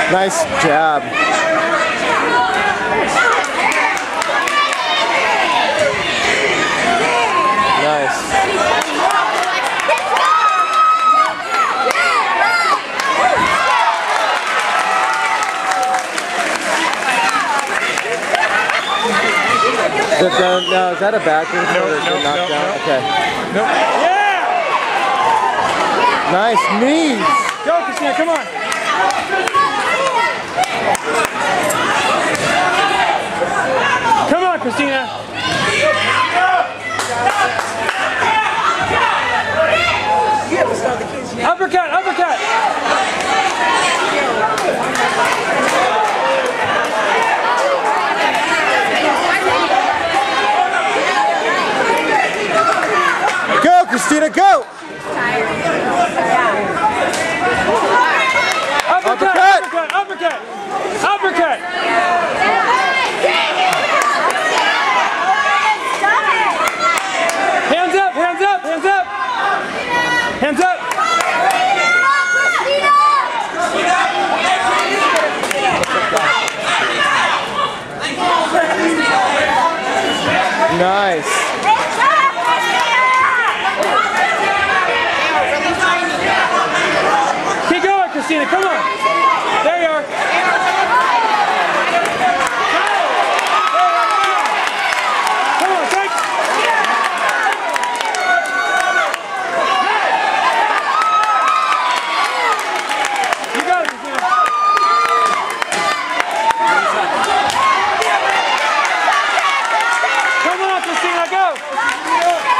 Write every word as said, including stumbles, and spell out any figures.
Nice jab. Nice. Is it down? No, is that a back? No, no, no, knockdown? no. Okay. No. Yeah! Nice knees. Go, Christina, come on. Come on, Christina. Uppercut, uppercut. Go, Christina, go! Uppercut, uppercut, uppercut, uppercut. Hands up, hands up, hands up. Hands up. Nice. Keep going, Christina, come on. There you are. Come on, take. You got it, Christina. Come on, Christina, go.